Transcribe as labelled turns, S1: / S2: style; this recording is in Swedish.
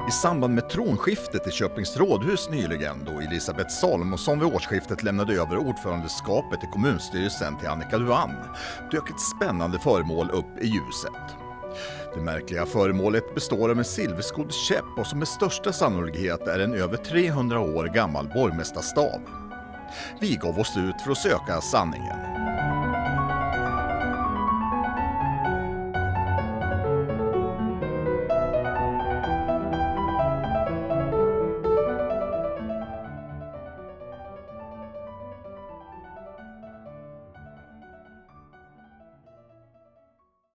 S1: I samband med tronskiftet i Köpings rådhus nyligen, då Elisabeth Salomonsson vid årsskiftet lämnade över ordförandeskapet i kommunstyrelsen till Annika Duan, dök ett spännande föremål upp i ljuset. Det märkliga föremålet består av en silverskodd käpp och som med största sannolikhet är en över 300 år gammal borgmästarstav. Vi gav oss ut för att söka sanningen.